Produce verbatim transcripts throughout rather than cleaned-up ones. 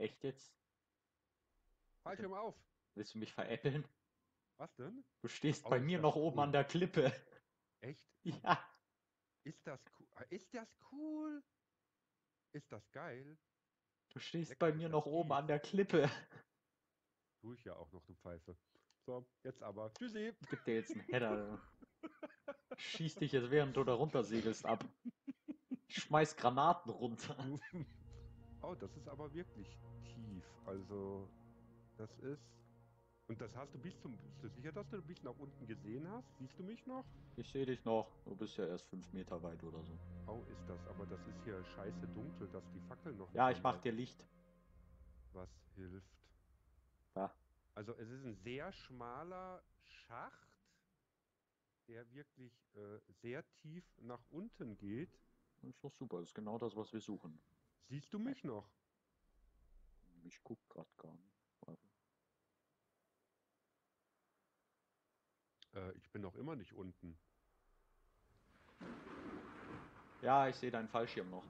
Echt jetzt? Fallschirm auf! Willst du mich veräppeln? Was denn? Du stehst Oh, bei ist mir das noch oben cool. an der Klippe. Echt? Ja, Ist das cool? Ist das cool? Ist das geil? du stehst Leck bei mich mir am noch oben an Kies. der Klippe. Tu ich ja auch noch, du Pfeife. So, jetzt aber. Tschüssi! Ich geb dir jetzt einen Header. Schieß dich jetzt, während du da runter segelst, ab. Ich schmeiß Granaten runter. Du. Oh, das ist aber wirklich tief. Also, das ist. Und das hast du bis zum. Bist du sicher, dass du bis nach unten gesehen hast? Siehst du mich noch? Ich sehe dich noch. Du bist ja erst fünf Meter weit oder so. Oh, ist das. Aber das ist hier scheiße dunkel, dass die Fackel noch nicht Ja, ich am mach dir Laufen. Licht. Was hilft? Ja, Also, es ist ein sehr schmaler Schacht, der wirklich äh, sehr tief nach unten geht. das ist doch super. Das ist genau das, was wir suchen. Siehst du mich noch? Ich guck grad gar nicht. Warte. Äh, ich bin noch immer nicht unten. Ja, ich sehe deinen Fallschirm noch.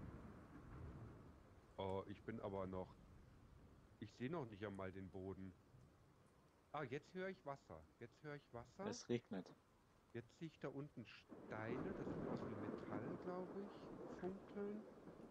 Oh, ich bin aber noch. Ich sehe noch nicht einmal den Boden. Ah, jetzt höre ich Wasser. Jetzt höre ich Wasser. Es regnet. Jetzt sehe ich da unten Steine. Das sieht aus wie Metall, glaube ich. Funkeln.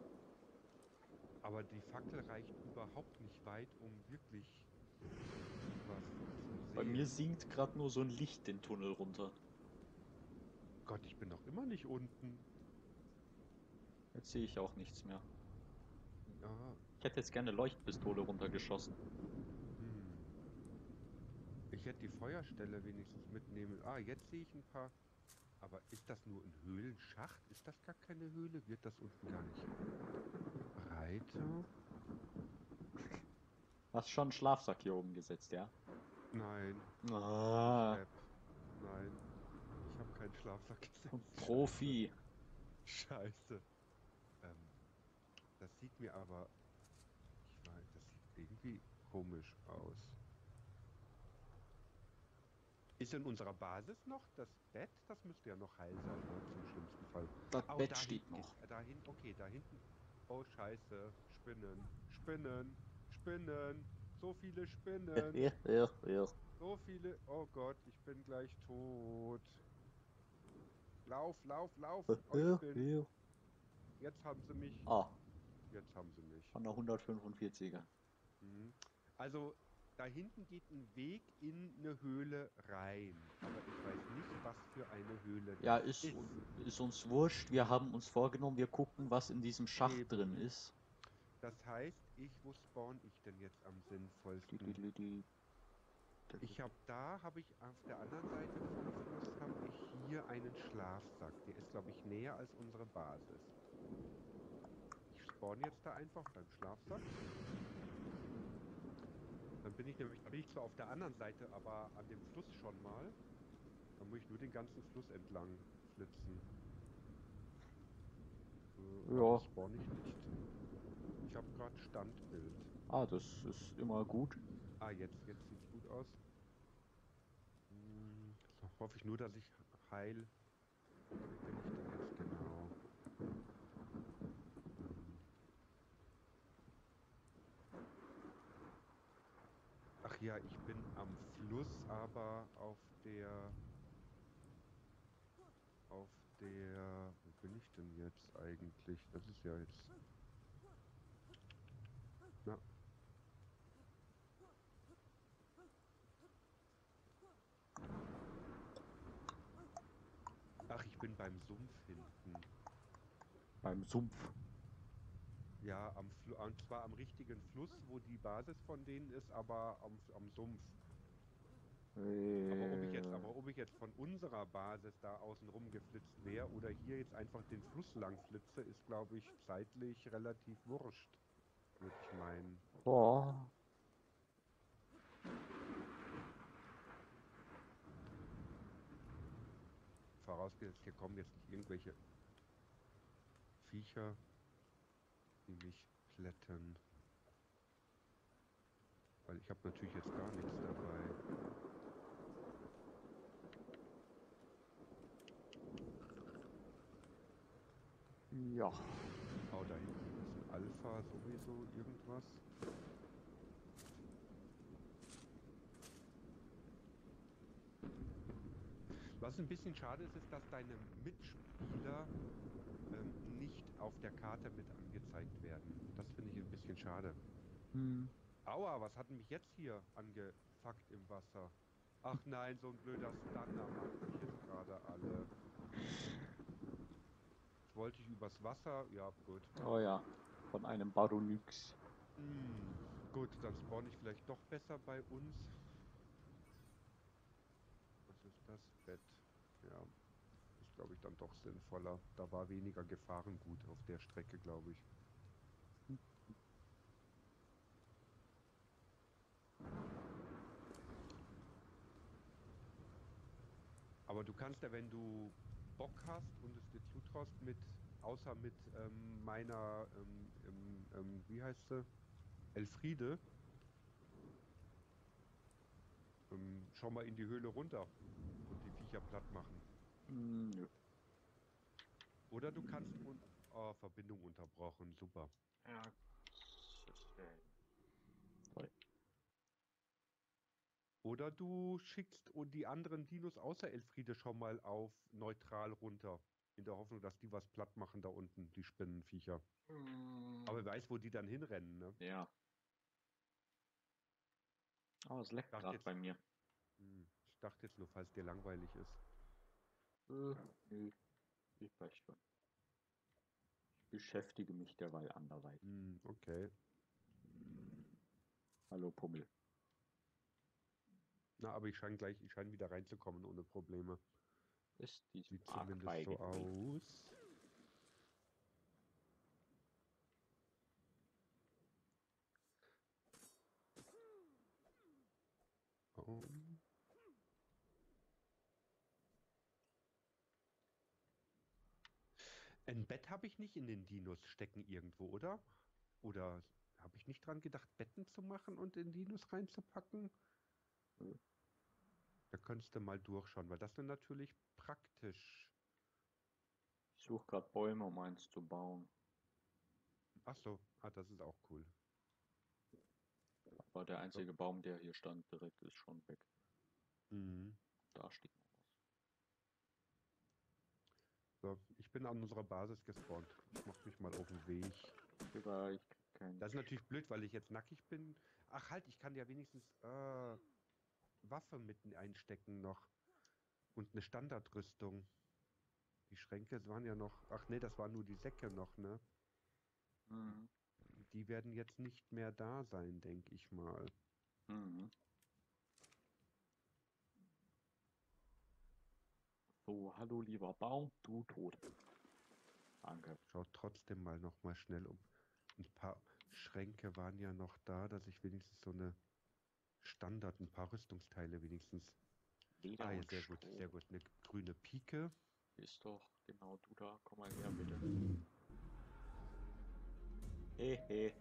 Aber die Fackel reicht überhaupt nicht weit, um wirklich was zu Bei mir sehen. sinkt gerade nur so ein Licht den Tunnel runter. Gott, ich bin noch immer nicht unten. Jetzt sehe ich auch nichts mehr. Ja, Ich hätte jetzt gerne Leuchtpistole runtergeschossen. hm. Ich hätte die Feuerstelle wenigstens mitnehmen. Ah, jetzt sehe ich ein paar. Aber ist das nur ein Höhlenschacht? Ist das gar keine Höhle? Wird das unten gar nicht breiter? Hast schon einen Schlafsack hier oben gesetzt, ja? Nein, ich Ah, Depp. Nein, ich habe keinen Schlafsack gesetzt. Scheiße. Profi. Scheiße. Ähm, das sieht mir aber, ich weiß, das sieht irgendwie komisch aus. Ist in unserer Basis noch das Bett? Das müsste ja noch heil sein, ne? Zum schlimmsten Fall. Das Oh, Bett da steht hinten geht's. noch. äh, Da hinten, okay, da hinten. Oh, Scheiße. Spinnen. Spinnen. Spinnen. So viele Spinnen. Ja, ja, ja. So viele. Oh Gott, ich bin gleich tot. Lauf, lauf, lauf. Oh, ich Ja, bin. ja. Jetzt haben sie mich. Ah, Jetzt haben sie mich. an der hundertfünfundvierziger. Mhm. Also, da hinten geht ein Weg in eine Höhle rein. Aber ich weiß nicht, was für eine Höhle Ja, das ist, ist. ist uns wurscht. Wir haben uns vorgenommen, wir gucken, was in diesem Schacht drin Eben. ist. Das heißt, ich, wo spawn ich denn jetzt am sinnvollsten? Ich habe da, habe ich auf der anderen Seite vom Fluss, habe ich hier einen Schlafsack. Der ist, glaube ich, näher als unsere Basis. Ich spawn jetzt da einfach beim Schlafsack. Dann bin ich nämlich, da bin ich zwar auf der anderen Seite, aber an dem Fluss schon mal. Dann muss ich nur den ganzen Fluss entlang flitzen. Äh, warum Ja, spawn ich nicht? Ich habe gerade Standbild. ah, das ist immer gut. Ah, jetzt, jetzt sieht's gut aus. Hm, so, hoffe ich nur, dass ich heil. Wo bin ich denn jetzt genau? Ähm, ach ja, ich bin am Fluss, aber auf der, auf der, wo bin ich denn jetzt eigentlich? Das ist ja jetzt, na, ach, ich bin beim Sumpf hinten. Beim Sumpf. Ja, am Flu und zwar am richtigen Fluss, wo die Basis von denen ist, aber am, am Sumpf. Aber ob ich jetzt, Äh, aber ob ich jetzt von unserer Basis da außen rum geflitzt wäre oder hier jetzt einfach den Fluss lang flitze, ist, glaube ich, zeitlich relativ wurscht, würde ich meinen. boah. Vorausgesetzt, hier kommen jetzt nicht irgendwelche Viecher, die mich plätten. Weil ich habe natürlich jetzt gar nichts dabei. Ja. Oh, da hinten ist ein Alpha sowieso irgendwas. Was ein bisschen schade ist, ist, dass deine Mitspieler ähm, nicht auf der Karte mit angezeigt werden. Das finde ich ein bisschen schade. Hm. Aua, was hat mich jetzt hier angefuckt im Wasser? Ach nein, so ein blöder Stunner macht mich jetzt gerade alle. Jetzt wollte ich übers Wasser. Ja, gut. Oh ja, von einem Baronix. Hm, gut, dann spawn ich vielleicht doch besser bei uns. Was ist das? Bett. Ja, ist glaube ich dann doch sinnvoller. Da war weniger Gefahrengut auf der Strecke, glaube ich. Aber du kannst ja, wenn du Bock hast und es dir zutraust, mit, außer mit ähm, meiner, ähm, ähm, ähm, wie heißt sie? Elfriede, ähm, schau mal in die Höhle runter und die Viecher platt machen. Hm, nö. Oder du kannst un oh, Verbindung unterbrochen, super. Ja, das ist, äh, toll. Oder du schickst und die anderen Dinos außer Elfriede schon mal auf neutral runter. In der Hoffnung, dass die was platt machen da unten, die Spinnenviecher. Aber wer Hm, weiß, wo die dann hinrennen, ne? ja. Oh, es Ich leckt dachte gerade jetzt, bei mir. hm, ich dachte jetzt nur, falls dir langweilig ist. Äh, nö, ich weiß schon. Ich beschäftige mich derweil anderweitig. Hm, okay. Hallo Pummel. Na, aber ich scheine gleich, ich scheine wieder reinzukommen ohne Probleme. Ist diesem Sieht zumindest so Argweige nicht. aus. Oh. Ein Bett habe ich nicht in den Dinos stecken irgendwo, oder? Oder habe ich nicht dran gedacht, Betten zu machen und in Dinos reinzupacken? Äh, Da könntest du mal durchschauen, weil das wäre natürlich praktisch. Ich suche gerade Bäume, um eins zu bauen. Ach so, ah, das ist auch cool. Aber der So. einzige Baum, der hier stand, direkt ist schon weg. Mhm. Da steht noch was. So, ich bin an unserer Basis gespawnt. Ich mache mich mal auf den Weg. Aber ich krieg keinen. Das ist natürlich blöd, weil ich jetzt nackig bin. Ach halt, ich kann ja wenigstens äh, Waffe mitten einstecken noch. Und eine Standardrüstung. Die Schränke waren ja noch. Ach nee, das waren nur die Säcke noch, ne? Mhm. Die werden jetzt nicht mehr da sein, denke ich mal. Mhm. So, hallo lieber Baum, du tot. Danke. Schaut trotzdem mal noch mal schnell um. Ein paar Schränke waren ja noch da, dass ich wenigstens so eine Standard, ein paar Rüstungsteile wenigstens. Leder Ah ja, und sehr gut, Stroh. sehr gut. Eine grüne Pike. Ist doch genau du da. Komm mal her, bitte. Hehe.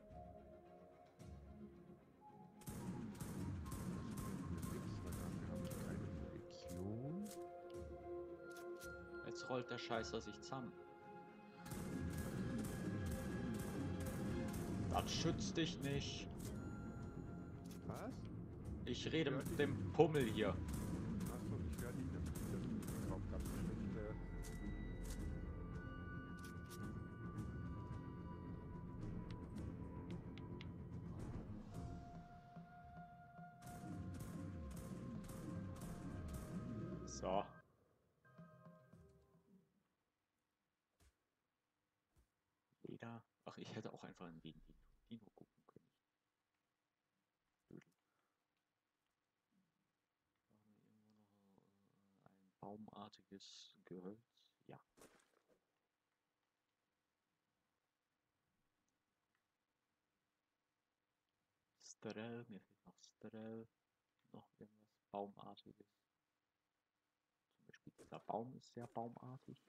Nix, weil dafür habe ich keine Munition. Jetzt rollt der Scheißer sich zusammen. Das schützt dich nicht. Was? Ich rede Hör mit dich. dem Pummel hier. Achso, ich höre dich natürlich. Das ist auch ganz schlechte. So. Leder. Ach, ich hätte auch einfach in den Dino, Dino gucken können. Dödel. Haben wir irgendwo noch äh, ein baumartiges Gehölz? Ja. Strell, mir fehlt noch Strell. Noch irgendwas Baumartiges. Zum Beispiel dieser Baum ist sehr baumartig.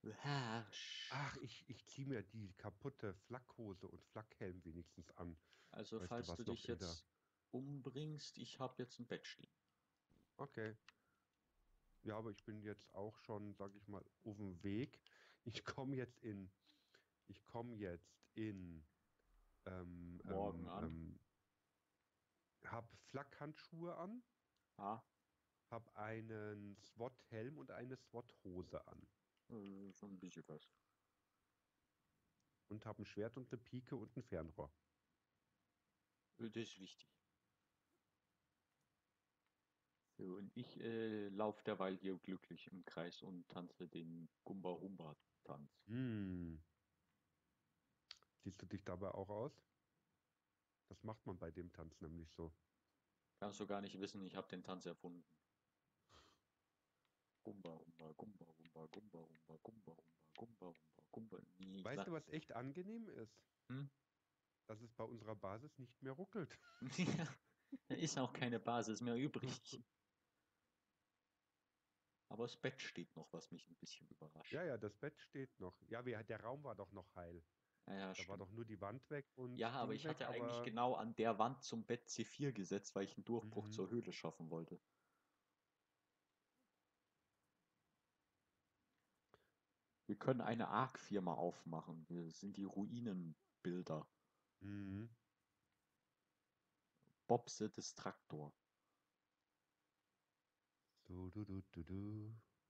Ach, ich, ich ziehe mir die kaputte Flakhose und Flakhelm wenigstens an. Also Weißt du, falls du was noch dich in der... jetzt umbringst, ich habe jetzt ein Bett stehen. Okay. Ja, aber ich bin jetzt auch schon, sag ich mal, auf dem Weg. Ich komme jetzt in... Ich komme jetzt in... Ähm, Morgen ähm, an. ähm, hab Flakhandschuhe an, Ah, hab einen SWAT-Helm und eine SWAT-Hose an. äh, schon ein bisschen was. Und hab ein Schwert und eine Pike und ein Fernrohr. Äh, Das ist wichtig. So, und ich äh, laufe derweil hier glücklich im Kreis und tanze den Gumba-Humba-Tanz. Hm. Siehst du dich dabei auch aus? Das macht man bei dem Tanz nämlich so. Kannst du gar nicht wissen, ich habe den Tanz erfunden. Gumba, Humba, Gumba, Humba, Gumba, Humba, Gumba, Humba, Gumba, Humba, Gumba. Nee, ich Weißt sag. du, was echt angenehm ist? Hm? Dass es bei unserer Basis nicht mehr ruckelt. Ja, da ist auch keine Basis mehr übrig. Aber das Bett steht noch, was mich ein bisschen Ja, überrascht. ja, das Bett steht noch. Ja, wir, der Raum war doch noch heil. Ja, ja, Da war stimmt. doch nur die Wand weg Ja, und aber Ding ich weg, hatte eigentlich aber genau an der Wand zum Bett C vier gesetzt, weil ich einen Durchbruch mhm. zur Höhle schaffen wollte. Wir können eine Arc-Firma aufmachen. Wir sind die Ruinenbilder. Mhm. Bobse Distraktor. So, du, du, du, du.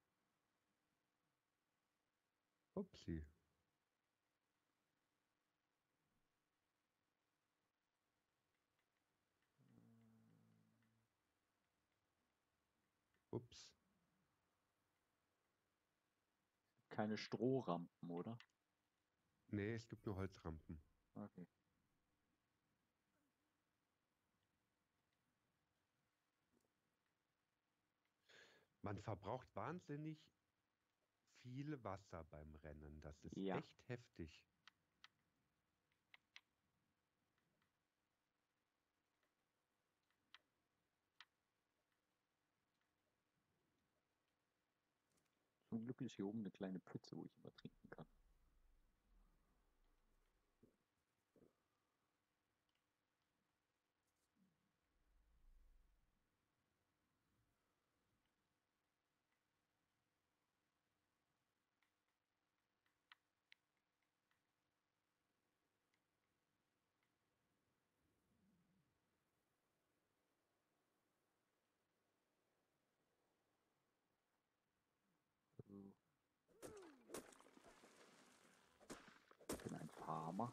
Upsi. Ups. Keine Strohrampen, oder? Nee, es gibt nur Holzrampen. Okay. Man verbraucht wahnsinnig viel Wasser beim Rennen. Das ist Ja, echt heftig. zum Glück ist hier oben eine kleine Pfütze, wo ich immer trinken kann. Also, ich bin ein Farmer.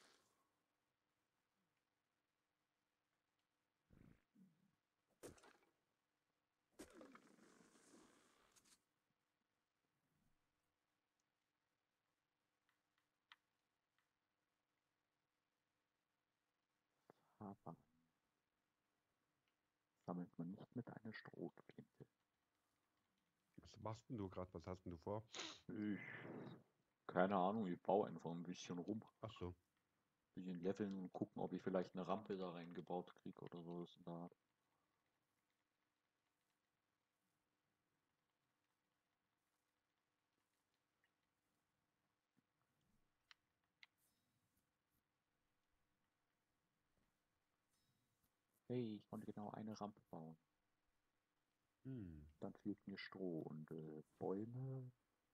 Farmer sammelt man nicht mit einer Strohflinte. Was machst denn du gerade? Was hast denn du vor? Ich, keine Ahnung, ich baue einfach ein bisschen rum. Ach so. Ein bisschen leveln und gucken, ob ich vielleicht eine Rampe da reingebaut kriege oder so. Das in der Art. Hey, ich konnte genau eine Rampe bauen. Hm. Dann fehlt mir Stroh und äh, Bäume.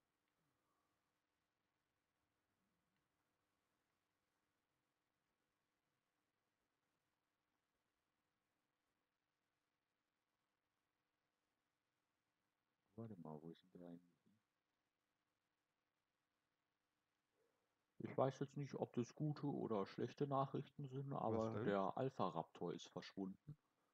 Warte mal, wo ist denn der eigentlich? Ich weiß jetzt nicht, ob das gute oder schlechte Nachrichten sind, Was aber denn? der Alpha-Raptor ist verschwunden.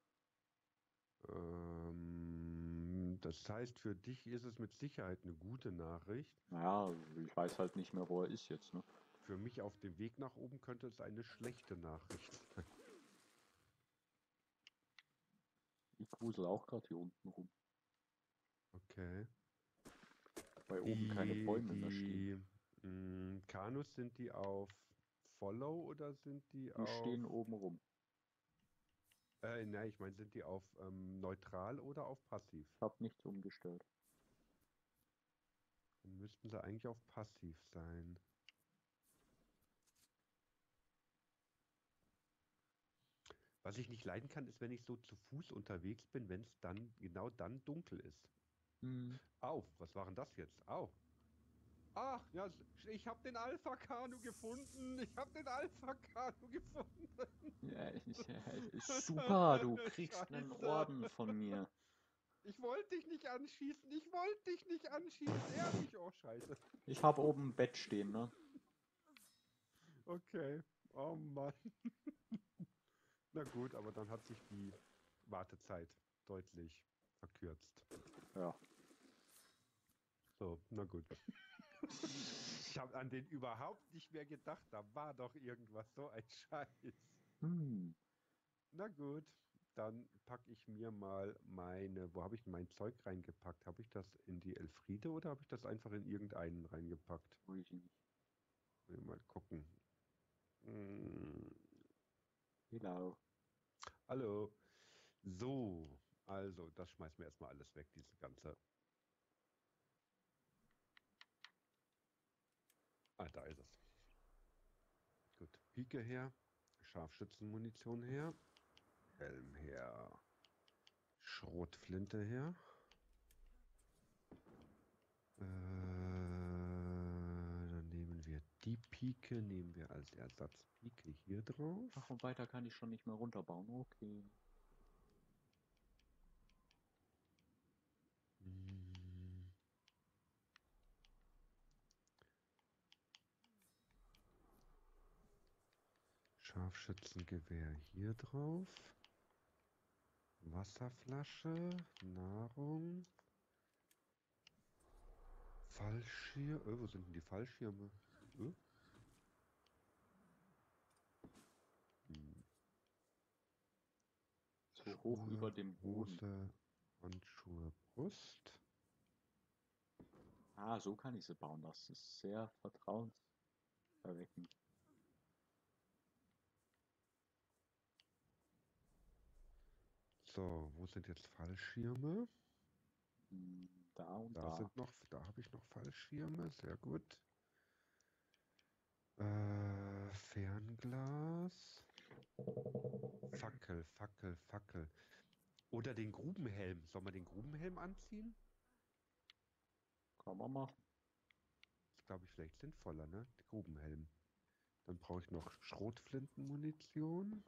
Ähm, das heißt, für dich ist es mit Sicherheit eine gute Nachricht. Naja, ich weiß halt nicht mehr, wo er ist jetzt, ne? Für mich auf dem Weg nach oben könnte es eine schlechte Nachricht sein. Ich grusel auch gerade hier unten rum, Okay. weil oben keine Die, Bäume mehr stehen. die mh, Kanus, sind die auf Follow oder sind die Die auf... stehen oben rum. Äh, nein, ich meine, sind die auf ähm, neutral oder auf passiv? Ich habe nichts umgestellt. Dann müssten sie eigentlich auf passiv sein. Was ich nicht leiden kann, ist, wenn ich so zu Fuß unterwegs bin, wenn es dann genau dann dunkel ist. Hm. Au, was war denn das jetzt? Au. Ach, ja, ich habe den Alpha-Kanu gefunden. Ich habe den Alpha-Kanu gefunden. Ja, ist, ja, ist super, du kriegst einen Scheiße. Orden von mir. Ich wollte dich nicht anschießen. Ich wollte dich nicht anschießen. Ehrlich. Oh, scheiße. Ich habe oben ein Bett stehen, ne? Okay. Oh Mann. Na gut, aber dann hat sich die Wartezeit deutlich verkürzt. Ja. So, na gut. Ich habe an den überhaupt nicht mehr gedacht. Da war doch irgendwas, so ein Scheiß. Hm. Na gut, dann packe ich mir mal meine, wo habe ich denn mein Zeug reingepackt? Habe ich das in die Elfriede oder habe ich das einfach in irgendeinen reingepackt? Weiß ich nicht. Mal gucken. Hm, Genau. hallo. So, also das schmeißen wir erstmal alles weg, diese ganze. Ah, da ist es. Gut, Pike her, Scharfschützenmunition her, Helm her, Schrotflinte her. Äh, dann nehmen wir die Pike, nehmen wir als Ersatzpike hier drauf. Ach, und weiter kann ich schon nicht mehr runterbauen. Okay. Hm. Scharfschützengewehr hier drauf. Wasserflasche, Nahrung. Fallschirm. Äh, wo sind denn die Fallschirme? Äh? Hm. So hoch über Schuhe, dem Boden. Hose, Handschuhe, Brust. Ah, so kann ich sie bauen. Das ist sehr vertrauenserweckend. So, wo sind jetzt Fallschirme? Hm, da und Da da. sind noch, da habe ich noch Fallschirme, sehr gut. Äh, Fernglas. Fackel, Fackel, Fackel. Oder den Grubenhelm. Soll man den Grubenhelm anziehen? Kann man machen. Das glaube ich vielleicht sinnvoller, ne? Der Grubenhelm. Dann brauche ich noch Schrotflintenmunition.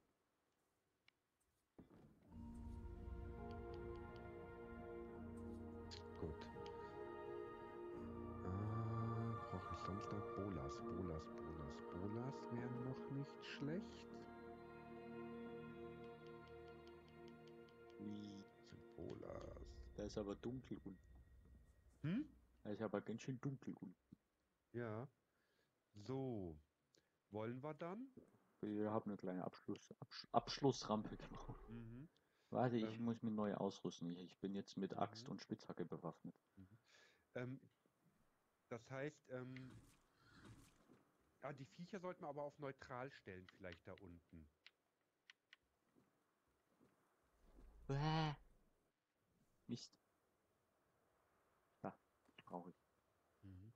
Gut. Äh, brauche ich sonst noch Bolas, Bolas, Bolas, Bolas wären noch nicht schlecht. Wie? Sind Bolas. Da ist aber dunkel unten. Hm? Da ist aber ganz schön dunkel unten. Ja. So. Wollen wir dann? Ich habe eine kleine Abschluss, Absch Abschlussrampe gebaut. Mhm. Warte, ich Ähm, muss mich neu ausrüsten. Ich, ich bin jetzt mit Axt mhm. und Spitzhacke bewaffnet. Mhm. Ähm, das heißt, ähm, ja, die Viecher sollten wir aber auf neutral stellen, vielleicht da unten. Bäh. Mist. Da, brauche ich. Mhm.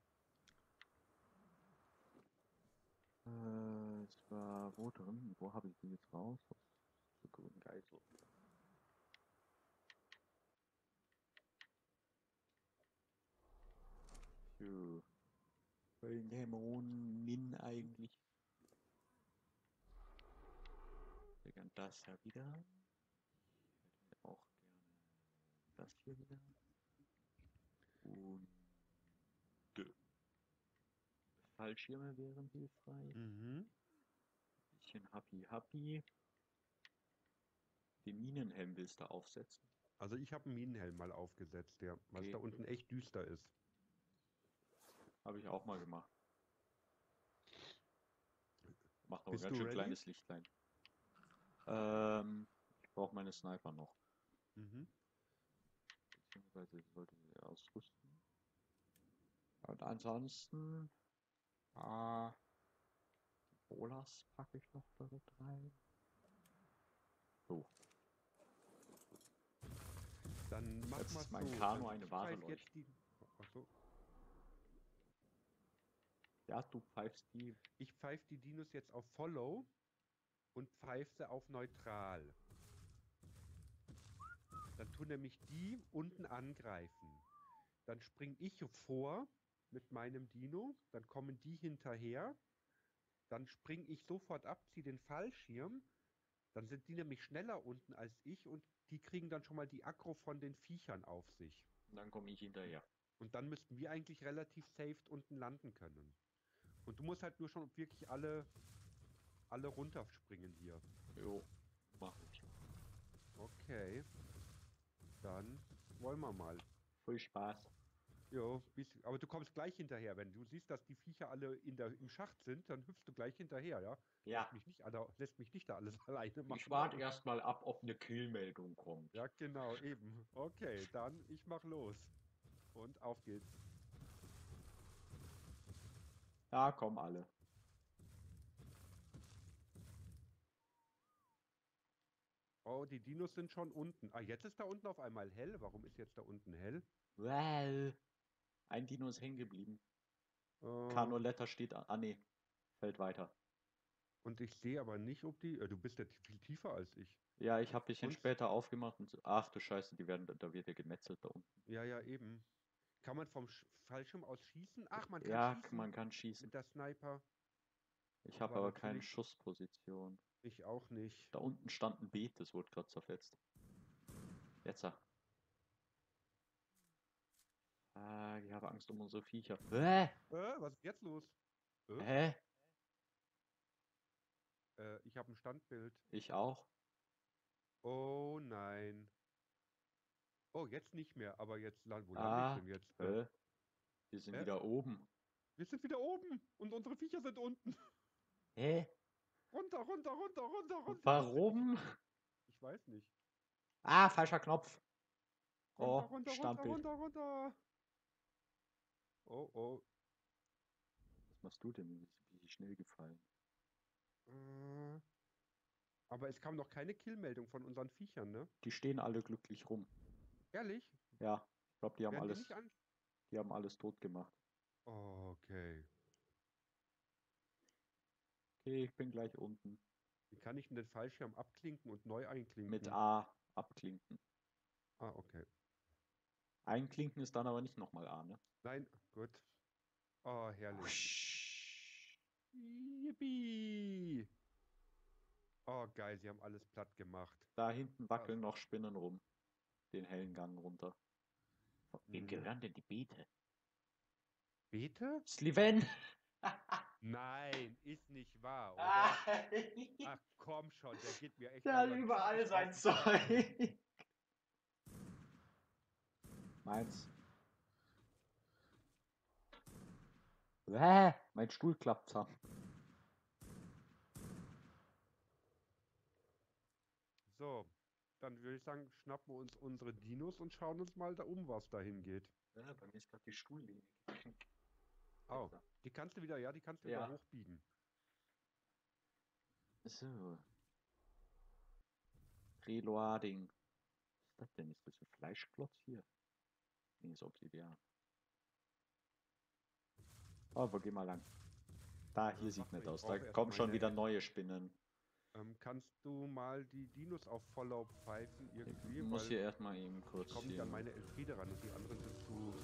Äh, es war wo drin? Wo habe ich die jetzt raus? Zur grünen Geißel. So. Welchen Dämonen eigentlich? Ich hätte gern das ja wieder. Ich hätte auch gerne das hier wieder. Und dö. Fallschirme wären hilfreich. Mhm. Bisschen happy happy. Den Minenhelm willst du aufsetzen? Also ich habe einen Minenhelm mal aufgesetzt, ja, weil es da Okay, unten echt düster ist. habe ich auch mal gemacht. Macht aber Bist ganz du schön ready? kleines Lichtlein. Ähm, ich brauche meine Sniper noch. Mhm. Beziehungsweise ich sollte sie ausrüsten. Und ansonsten, ah, Bolas packe ich noch damit rein. So, Dann machen jetzt wir ist es so. mein Kanu Ähm, eine ich wahre greife Leuchte. jetzt die. Ach so. Ja, du pfeifst die. Ich pfeife die Dinos jetzt auf Follow und pfeife sie auf Neutral. Dann tun nämlich die unten angreifen. Dann springe ich vor mit meinem Dino, dann kommen die hinterher. Dann springe ich sofort ab, ziehe den Fallschirm. Dann sind die nämlich schneller unten als ich und die kriegen dann schon mal die Aggro von den Viechern auf sich. Und dann komme ich hinterher. Und dann müssten wir eigentlich relativ safe unten landen können. Und du musst halt nur schon wirklich alle, alle runterspringen hier. Jo, mach ich. Okay. Dann wollen wir mal. Viel Spaß. Jo, bis, aber du kommst gleich hinterher. Wenn du siehst, dass die Viecher alle in der, im Schacht sind, dann hüpfst du gleich hinterher, ja? Ja. Lässt mich nicht, alle- lässt mich nicht da alles alleine machen. Ich warte erstmal ab, ob eine Killmeldung kommt. Ja, genau, eben. Okay, dann ich mach los. Und auf geht's. Da kommen alle. Oh, die Dinos sind schon unten. Ah, jetzt ist da unten auf einmal hell. Warum ist jetzt da unten hell? Well. Ein Dino ist hängen geblieben. Äh, Canoletta steht an. Ah, nee. Fällt weiter. und ich sehe aber nicht, ob die. Äh, du bist ja viel tiefer als ich. Ja, ich habe ein bisschen Und- später aufgemacht und so. Ach du Scheiße, die werden, da wird ja gemetzelt da unten. Ja, ja, eben. Kann man vom Sch Fallschirm aus schießen? Ach, man kann Ja, schießen man kann schießen. mit der Sniper. Ich habe aber aber keine natürlich- Schussposition. Ich auch nicht. Da unten stand ein Beet, das wurde gerade zerfetzt. Jetzt. Ah, ich habe Angst um unsere Viecher. Hä? Äh, was ist jetzt los? Äh, Hä? äh, ich habe ein Standbild. Ich auch? Oh nein. Oh, jetzt nicht mehr. Aber jetzt, land- wo lande ich Ah, denn jetzt? Äh, hä? Wir sind Hä? wieder oben. wir sind wieder oben und unsere Viecher sind unten. Hä? Runter, runter, runter, runter, runter. Warum? Ich weiß nicht. Ah, falscher Knopf. Runter, Oh, runter, runter, Standbild. runter, runter. Oh, oh. Was machst du denn? Wie wie schnell gefallen? Äh, aber es kam noch keine Killmeldung von unseren Viechern, ne? Die stehen alle glücklich rum. Ehrlich? Ja, ich glaube, die haben Werden die alles, nicht an... die haben alles tot gemacht. Okay. Okay, ich bin gleich unten. Wie kann ich denn den Fallschirm abklinken und neu einklinken? Mit A abklinken. Ah, okay. Einklinken ist dann aber nicht nochmal A, ne? Nein, gut. Oh, herrlich. Husch. Yippie! Oh, geil, sie haben alles platt gemacht. Da hinten wackeln noch Spinnen rum. Den hellen Gang runter. Wem Mhm. gehören denn die Beete? Beete? Sliven! Nein, ist nicht wahr, oder? Ach komm schon, der geht mir echt Der hat langsam überall ziemlich sein auf den- Zeug. Meins. Bäh, mein Stuhl klappt zusammen. So, dann würde ich sagen, schnappen wir uns unsere Dinos und schauen uns mal da um, was dahin geht. Ja, bei mir ist gerade die Stuhllehne. Oh, die kannst du wieder, ja, die kannst du Ja. wieder hochbiegen. So. Reloading. Was ist das denn? Ist das ein Fleischklotz hier? Nee, ist Obsidian. Oh, wo geh mal lang? Da, hier Ja, sieht mach nicht mal, ich aus. Da brauche erst kommen schon meine- wieder neue Spinnen. Ähm, kannst du mal die Dinos auf Follow pfeifen irgendwie? Ich muss Weil hier erstmal eben ich kurz komme nicht hier. an meine Elfriede ran und die anderen sind zu...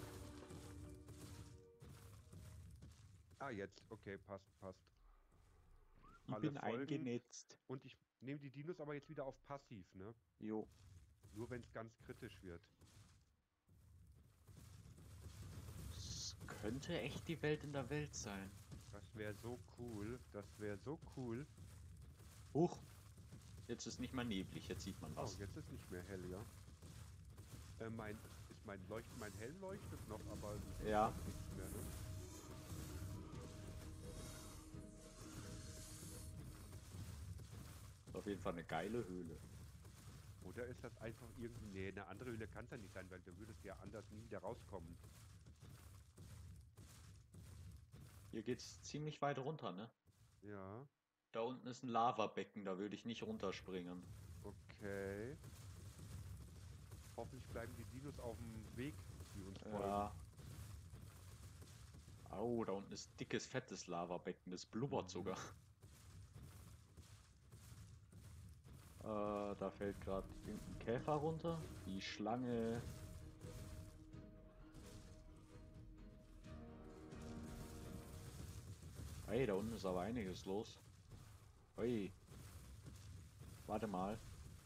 Ah, jetzt. Okay, passt, passt. Ich alle bin folgen. eingenetzt. Und ich nehme die Dinos aber jetzt wieder auf passiv, ne? Jo. Nur wenn es ganz kritisch wird. Das könnte echt die Welt in der Welt sein. Das wäre so cool. Das wäre so cool. Huch. Jetzt ist nicht mal neblig, jetzt sieht man Oh, was. jetzt ist nicht mehr hell, ja. Äh, mein, ist mein Leucht, mein Helm leuchtet noch, aber es ist Ja. noch nichts mehr, ne? Ist auf jeden Fall eine geile Höhle. Oder ist das einfach irgendwie... Nee, eine andere Höhle kann es ja nicht sein, weil du würdest ja anders nie wieder rauskommen. Hier geht's ziemlich weit runter, ne? Ja, Da unten ist ein Lavabecken, da würde ich nicht runterspringen. okay. Hoffentlich bleiben die Dinos auf dem Weg, die uns folgen. Ja. Au, da unten ist dickes, fettes Lavabecken. Das blubbert Mhm. sogar. Äh, da fällt gerade irgendein Käfer runter. Die Schlange. Hey, da unten ist aber einiges los. Ui, warte mal.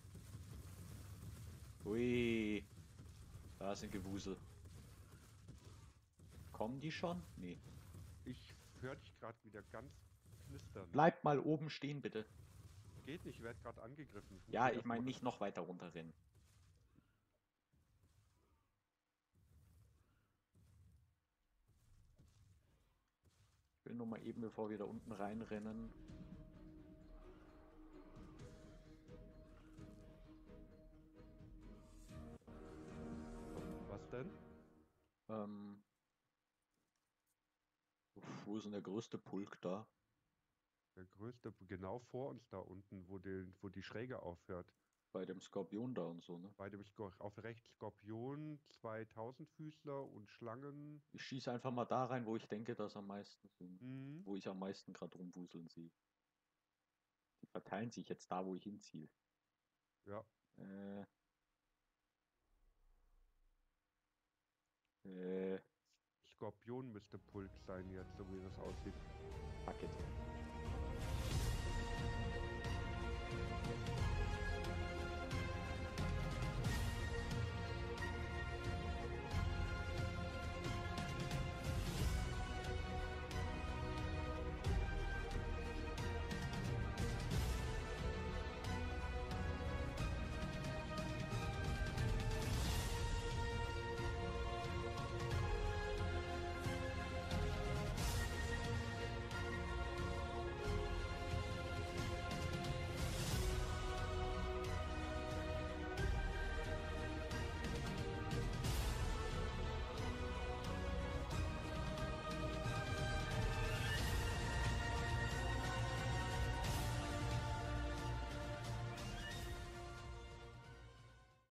Ui, da ist ein Gewusel. Kommen die schon? Nee. Ich höre dich gerade wieder ganz knistern. Bleib mal oben stehen, bitte. Geht nicht, ich werde gerade angegriffen. Ich muss Ja, hier ich meine erstmal. nicht noch weiter runterrennen. Ich will nur mal eben, bevor wir da unten reinrennen. Was denn? Ähm, wo ist denn der größte Pulk da? Der größte, genau vor uns da unten, wo die, wo die Schräge aufhört. Bei dem Skorpion da und so, ne? Bei dem Skor auf rechts Skorpion, zwei Tausendfüßler und Schlangen. Ich schieße einfach mal da rein, wo ich denke, dass am meisten sind. Mhm. Wo ich am meisten gerade rumwuseln sehe. Die verteilen sich jetzt da, wo ich hinziehe. Ja, Äh, äh, Skorpion müsste Pulk sein jetzt, so wie das aussieht.